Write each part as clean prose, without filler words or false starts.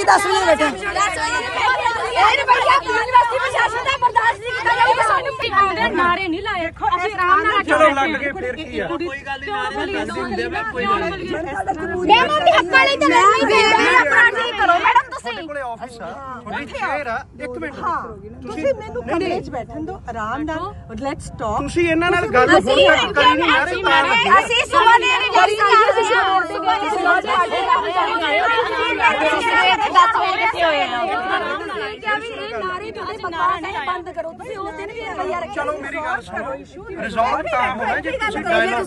10 बजे बैठे नारे नहीं लाए आराम नाल चलो लग गए फिर की है कोई गल नहीं नारे ਹੁੰਦੇ ਵੇ कोई गल नहीं मैम भी हक वाली तो नहीं दे करो मैडम ਤੁਹਾਡੇ ਕੋਲੇ ਆਫਿਸ ਆ ਤੁਹਾਡੀ ਚੇਅਰ ਆ 1 ਮਿੰਟ ਤੁਸੀਂ ਮੈਨੂੰ ਕਮਰੇ 'ਚ ਬੈਠਣ ਦਿਓ ਆਰਾਮ ਨਾਲ ਲੈਟਸ ਟਾਕ ਤੁਸੀਂ ਇਹਨਾਂ ਨਾਲ ਗੱਲ ਹੁਣ ਤੱਕ ਕਰੀ ਨਹੀਂ ਨਾਰੇ ਅਸੀਂ ਸੁਬਹ ਦੇ ਰਹੀ बंद करो चलो मेरी गल सुनो रिजॉल्व ਤਾਂ ਹੋਣਾ ਜੇ ਤੁਸੀਂ ਡਾਇਲੌਗ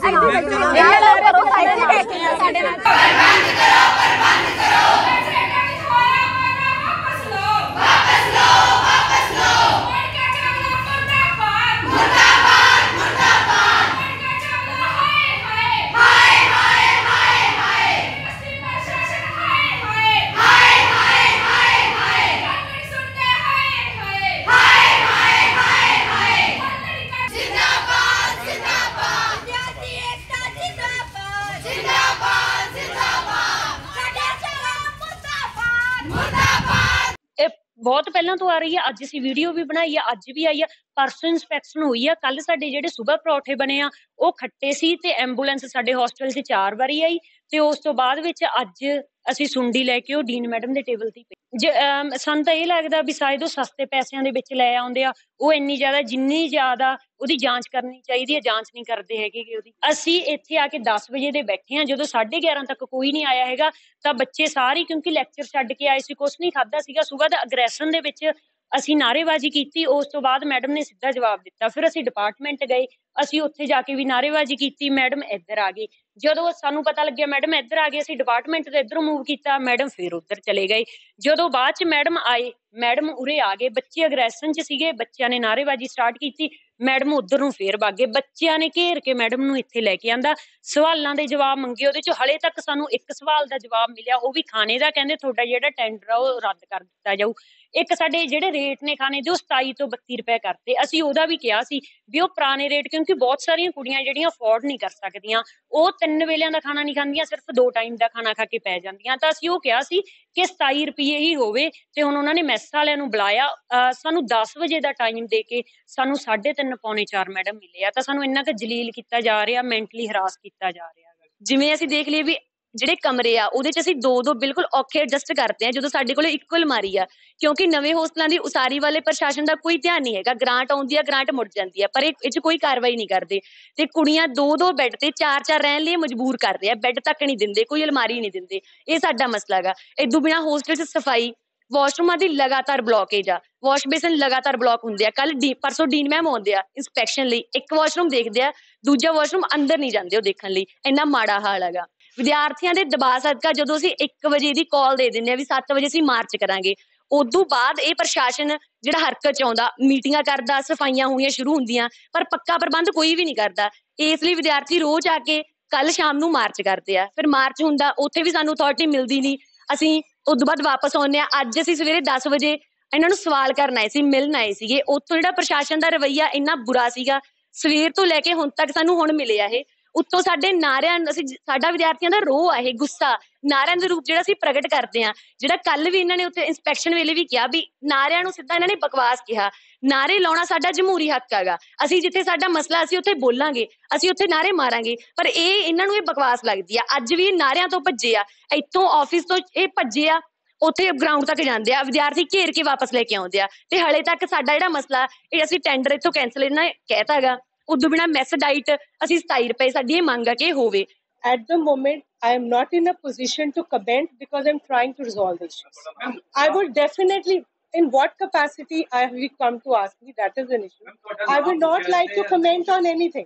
बहुत पहला तो आ रही है। अज असी वीडियो भी बनाई है, अज भी आई है, परसों इंस्पैक्शन हुई है। कल साडे जेडे सुबह परौठे बने आ वो खट्टे सी ते एंबूलेंस साडे हॉस्टल च 4 बारी आई ते उस तो बाद विच अज असी सुंडी लैके ओ डीन मैडम दे टेबल ते ਸਾਨੂੰ ਤਾਂ ਇਹ ਲੱਗਦਾ ਵੀ ਸ਼ਾਇਦ ਉਹ ਸਸਤੇ ਪੈਸਿਆਂ ਦੇ ਵਿੱਚ ਲੈ ਆਉਂਦੇ ਆ। ਉਹ ਇੰਨੀ ਜ਼ਿਆਦਾ ਜਿੰਨੀ ਜ਼ਿਆਦਾ ਉਹਦੀ ਜਾਂਚ ਕਰਨੀ ਚਾਹੀਦੀ ਹੈ ਜਾਂਚ ਨਹੀਂ ਕਰਦੇ ਹੈਗੇ ਉਹਦੀ। ਅਸੀਂ ਇੱਥੇ ਆ ਕੇ 10 ਵਜੇ ਦੇ ਬੈਠੇ ਆ, ਜਦੋਂ 11:30 ਤੱਕ ਕੋਈ ਨਹੀਂ ਆਇਆ ਹੈਗਾ ਤਾਂ ਬੱਚੇ ਸਾਰੇ ਕਿਉਂਕਿ ਲੈਕਚਰ ਛੱਡ ਕੇ ਆਏ ਸੀ, ਕੁਛ ਨਹੀਂ ਖਾਧਾ ਸੀਗਾ। ਸੁਬਹ ਦਾ ਅਗਰੈਸ਼ਨ ਦੇ ਵਿੱਚ ਅਸੀਂ ਨਾਅਰੇਬਾਜ਼ੀ ਕੀਤੀ, ਉਸ ਤੋਂ ਬਾਅਦ ਮੈਡਮ ਨੇ ਸਿੱਧਾ ਜਵਾਬ ਦਿੱਤਾ। ਫਿਰ ਅਸੀਂ ਡਿਪਾਰਟਮੈਂਟ ਗਏ, ਅਸੀਂ ਉੱਥੇ ਜਾ ਕੇ ਵੀ ਨਾਅਰੇਬਾਜ਼ੀ ਕੀਤੀ, ਮੈਡਮ ਇੱਧਰ ਆ ਗਈ। ਜਦੋਂ ਸਾਨੂੰ ਪਤਾ ਲੱਗਿਆ ਮੈਡਮ ਇੱਧਰ ਆ ਗਏ, ਅਸੀਂ ਡਿਪਾਰਟਮੈਂਟ ਤੋਂ ਇੱਧਰੋਂ ਮੂਵ ਕੀਤਾ, ਮੈਡਮ ਫਿਰ ਉੱਧਰ ਚਲੇ ਗਏ। ਜਦੋਂ ਬਾਅਦ ਚ ਮੈਡਮ ਆਏ, ਮੈਡਮ ਉਰੇ ਆ ਗਏ, ਬੱਚੇ ਅਗਰੈਸ਼ਨ ਚ ਸੀਗੇ, ਬੱਚਿਆਂ ਨੇ ਨਾਅਰੇਬਾਜ਼ੀ ਸਟਾਰਟ ਕੀਤੀ, ਮੈਡਮ ਉੱਧਰ ਨੂੰ ਫੇਰ ਵਗ ਗਏ। ਬੱਚਿਆਂ ਨੇ ਘੇਰ ਕੇ ਮੈਡਮ ਨੂੰ ਇੱਥੇ ਲੈ ਕੇ ਆਂਦਾ, ਸਵਾਲਾਂ ਦੇ ਜਵਾਬ ਮੰਗੇ। ਉਹਦੇ ਚੋਂ ਹਲੇ ਤੱਕ ਸਾਨੂੰ ਇੱਕ ਸਵਾਲ ਦਾ ਜਵਾਬ ਮਿਲਿਆ, ਉਹ ਵੀ ਖਾਣੇ ਦਾ। ਕਹਿੰਦੇ ਤੁਹਾਡਾ ਜਿਹੜਾ ਟੈਂਡਰ ਆ ਉਹ ਰੱਦ ਕਰ ਦਿੱਤਾ ਜਾਊ। ਇੱਕ ਸਾਡੇ ਜਿਹੜੇ ਰੇਟ ਨੇ ਖਾਣੇ ਦੇ ਉਹ 27 ਤੋਂ 32 ਰੁਪਏ ਕਰਤੇ। ਅਸੀਂ ਉਹਦਾ ਵੀ ਕਿਹਾ ਸੀ ਵੀ ਉਹ ਪੁਰਾਣੇ ਰੇਟ, ਕਿਉਂਕਿ ਬਹੁਤ ਸਾਰੀਆਂ ਕੁੜੀਆਂ ਜਿਹੜੀਆਂ ਅਫੋਰਡ ਨਹੀਂ ਕਰ ਸਕਦੀਆਂ, ਉਹ 3 ਵੇਲਿਆਂ ਦਾ ਖਾਣਾ ਨਹੀਂ ਖਾਂਦੀਆਂ, ਸਿਰਫ 2 ਟਾਈਮ ਦਾ ਖਾਣਾ ਖਾ ਕੇ ਪੈ ਜਾਂਦੀਆਂ। ਤਾਂ ਅਸੀਂ ਉਹ ਕਿਹਾ ਸੀ ਕਿ 27 ਰੁਪਏ ਹੀ ਹੋਵੇ। ਤੇ ਹੁਣ ਉਹਨਾਂ ਨੇ ਮੈਸ ਵਾਲਿਆਂ ਨੂੰ ਬੁਲਾਇਆ, ਸਾਨੂੰ 10 ਵਜੇ ਦਾ ਟਾਈਮ ਦੇ ਕੇ ਸਾਨੂੰ 3:30 ਪੌਣੇ 4 ਮੈਡਮ ਮਿਲੇ ਆ। ਤਾਂ ਸਾਨੂੰ ਇੰਨਾ ਕੁ ਜਲੀਲ ਕੀਤਾ ਜਾ ਰਿਹਾ, ਮੈਂਟਲੀ ਹਰਾਸ ਕੀਤਾ ਜਾ ਰਿਹਾ। ਜਿਵੇਂ ਅਸੀਂ ਦੇਖ ਲਈਏ ਵੀ ਜਿਹੜੇ ਕਮਰੇ ਆ ਉਹਦੇ ਚ ਅਸੀਂ 2-2 ਬਿਲਕੁਲ ਔਖੇ ਐਡਜਸਟ ਕਰਦੇ ਆ, ਜਦੋਂ ਸਾਡੇ ਕੋਲ ਇੱਕੋ ਅਲਮਾਰੀ ਆ। ਕਿਉਂਕਿ ਨਵੇਂ ਹੋਸਟਲਾਂ ਦੀ ਉਸਾਰੀ ਵਾਲੇ ਪ੍ਰਸ਼ਾਸਨ ਦਾ ਕੋਈ ਧਿਆਨ ਨਹੀਂ ਹੈਗਾ। ਗ੍ਰਾਂਟ ਆਉਂਦੀ ਆ, ਗ੍ਰਾਂਟ ਮੁੜ ਜਾਂਦੀ ਆ, ਪਰ ਇਹ ਚ ਕੋਈ ਕਾਰਵਾਈ ਨਹੀਂ ਕਰਦੇ। ਤੇ ਕੁੜੀਆਂ 2-2 ਬੈੱਡ ਤੇ 4-4 ਰਹਿਣ ਲਈ ਮਜਬੂਰ ਕਰ ਰਹੇ ਆ, ਬੈੱਡ ਤੱਕ ਨਹੀਂ ਦਿੰਦੇ, ਕੋਈ ਅਲਮਾਰੀ ਨਹੀਂ ਦਿੰਦੇ। ਇਹ ਸਾਡਾ ਮਸਲਾ ਗਾ। ਇਦੋਂ ਬਿਨਾਂ ਹੋਸਟਲ ਚ ਸਫਾਈ, ਵਾਸ਼ਰੂਮਾਂ ਦੀ ਲਗਾਤਾਰ ਬਲੌਕੇਜ ਆ, ਵਾਸ਼ ਬੇਸਨ ਲਗਾਤਾਰ ਬਲੌਕ ਹੁੰਦੇ ਆ। ਪਰਸੋਂ ਡੀਨ ਮੈਮ ਆਉਂਦੇ ਆ ਇੰਸਪੈਕਸ਼ਨ ਲਈ, ਇੱਕ ਵਾਸ਼ਰੂਮ ਦੇਖਦੇ ਆ, ਦੂਜਾ ਵਾਸ਼ਰੂਮ ਅੰਦਰ ਨਹੀਂ ਜਾਂਦੇ ਉਹ ਦੇਖਣ ਲਈ। ਇੰਨਾ ਮਾੜਾ ਹਾਲ ਹੈਗਾ। ਵਿਦਿਆਰਥੀਆਂ ਦੇ ਦਬਾਅ ਸਦਕਾ ਜਦੋਂ ਅਸੀਂ 1 ਵਜੇ ਦੀ ਕਾਲ ਦੇ ਦਿੰਦੇ ਆ ਵੀ 7 ਵਜੇ ਅਸੀਂ ਮਾਰਚ ਕਰਾਂਗੇ, ਉਦੋਂ ਬਾਅਦ ਇਹ ਪ੍ਰਸ਼ਾਸਨ ਜਿਹੜਾ ਹਰਕਤ ਚ ਆਉਂਦਾ, ਮੀਟਿੰਗਾਂ ਕਰਦਾ, ਸਫਾਈਆਂ ਹੋਣੀਆਂ ਸ਼ੁਰੂ ਹੁੰਦੀਆਂ, ਪਰ ਪੱਕਾ ਪ੍ਰਬੰਧ ਕੋਈ ਵੀ ਨਹੀਂ ਕਰਦਾ। ਇਸ ਲਈ ਵਿਦਿਆਰਥੀ ਰੋਜ਼ ਆ ਕੇ ਕੱਲ ਸ਼ਾਮ ਨੂੰ ਮਾਰਚ ਕਰਦੇ ਆ। ਫਿਰ ਮਾਰਚ ਹੁੰਦਾ, ਉੱਥੇ ਵੀ ਸਾਨੂੰ ਅਥਾਰਟੀ ਮਿਲਦੀ ਨਹੀਂ, ਅਸੀਂ ਉਦੋਂ ਬਾਅਦ ਵਾਪਸ ਆਉਂਦੇ ਆ। ਅੱਜ ਅਸੀਂ ਸਵੇਰੇ 10 ਵਜੇ ਇਹਨਾਂ ਨੂੰ ਸਵਾਲ ਕਰਨ ਆਏ ਸੀ, ਮਿਲਣ ਆਏ ਸੀਗੇ। ਉੱਥੋਂ ਜਿਹੜਾ ਪ੍ਰਸ਼ਾਸਨ ਦਾ ਰਵੱਈਆ ਇੰਨਾ ਬੁਰਾ ਸੀਗਾ, ਸਵੇਰ ਤੋਂ ਲੈ ਕੇ ਹੁਣ ਤੱਕ ਸਾਨੂੰ ਹੁਣ ਮਿਲਿਆ ਇਹ। ਉੱਤੋਂ ਸਾਡੇ ਨਾਰਿਆਂ, ਸਾਡਾ ਵਿਦਿਆਰਥੀਆਂ ਦਾ ਰੋਹ ਆ ਇਹ, ਗੁੱਸਾ, ਨਾਰਿਆਂ ਦੇ ਰੂਪ ਜਿਹੜਾ ਅਸੀਂ ਪ੍ਰਗਟ ਕਰਦੇ ਆ। ਜਿਹੜਾ ਕੱਲ ਵੀ ਇਹਨਾਂ ਨੇ ਉੱਥੇ ਇੰਸਪੈਕਸ਼ਨ ਵੇਲੇ ਵੀ ਕਿਹਾ ਵੀ ਨਾਰਿਆਂ ਨੂੰ ਸਿੱਧਾ ਇਹਨਾਂ ਨੇ ਬਕਵਾਸ ਕਿਹਾ। ਨਾਰੇ ਲਾਉਣਾ ਸਾਡਾ ਜਮਹੂਰੀ ਹੱਕ ਹੈਗਾ, ਅਸੀਂ ਜਿੱਥੇ ਸਾਡਾ ਮਸਲਾ ਅਸੀਂ ਉੱਥੇ ਬੋਲਾਂਗੇ, ਅਸੀਂ ਉੱਥੇ ਨਾਰੇ ਮਾਰਾਂਗੇ। ਪਰ ਇਹਨਾਂ ਨੂੰ ਇਹ ਬਕਵਾਸ ਲੱਗਦੀ ਆ। ਅੱਜ ਵੀ ਨਾਰਿਆਂ ਤੋਂ ਭੱਜੇ ਆ, ਇੱਥੋਂ ਆਫਿਸ ਤੋਂ ਇਹ ਭੱਜੇ ਆ, ਉੱਥੇ ਗਰਾਊਂਡ ਤੱਕ ਜਾਂਦੇ ਆ, ਵਿਦਿਆਰਥੀ ਘੇਰ ਕੇ ਵਾਪਸ ਲੈ ਕੇ ਆਉਂਦੇ ਆ। ਤੇ ਹਲੇ ਤੱਕ ਸਾਡਾ ਜਿਹੜਾ ਮਸਲਾ ਇਹ ਅਸੀਂ ਟੈਂਡਰ ਇੱਥੋਂ ਕੈਂਸਲ ਇਹਨਾਂ ਨੇ ਕਹਿਤਾ ਹੈਗਾ। ਉਦੋਂ ਬਿਨਾਂ ਮੈਸ ਡਾਈਟ ਅਸੀਂ 27 ਰੁਪਏ ਸਾਡੀ ਇਹ ਮੰਗ ਆ ਕਿ ਹੋਵੇ। At the moment, I am not in a position to comment because I'm trying to resolve the issues. I would definitely, in what capacity have you come to ask me? That is an issue. I would not like to comment on anything.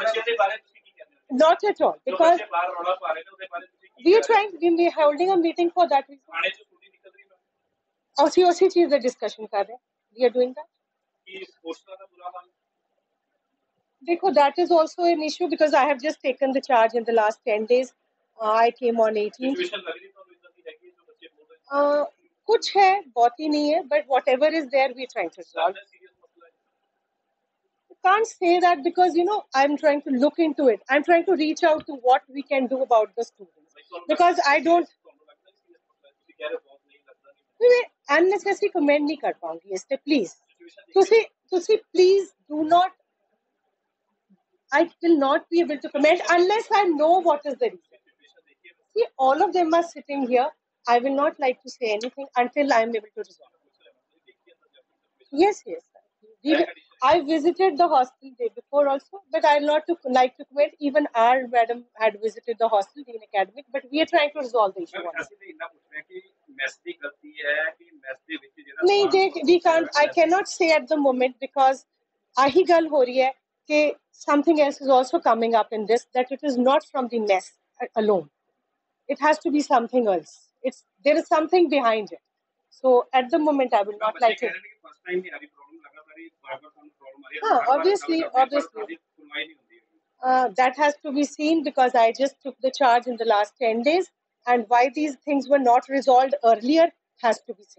Not at all, because we are trying. We are holding a meeting for that reason. उसी चीज का discussion कर रहे हैं. We are doing that. देखो, that is also an issue because I have just taken the charge in the last 10 days. I came on 18th. कुछ है, बहुत ही नहीं है, but whatever is there, we are trying to resolve. I can't say that because, I'm trying to look into it. I'm trying to reach out to what we can do about the students. Because I don't... मैं unnecessary comment नहीं कर पाऊंगी इस पे please तुसी please do not. I will not be able to comment unless I know what is the reason. See, all of them are sitting here. I will not like to say anything until I am able to resolve. Yes. I visited the hostel day before also, but I'll not like to comment. Even our madam had visited the hostel, Dean Academic, but we are trying to resolve the issue. No, we can't. I cannot say at the moment because ahi gal ho rahi hai कि something else is also coming up in this, that it is not from the mess alone. It has to be something else. There is something behind it. So at the moment, I will not like to. Obviously. That has to be seen because I just took the charge in the last 10 days, and why these things were not resolved earlier has to be seen.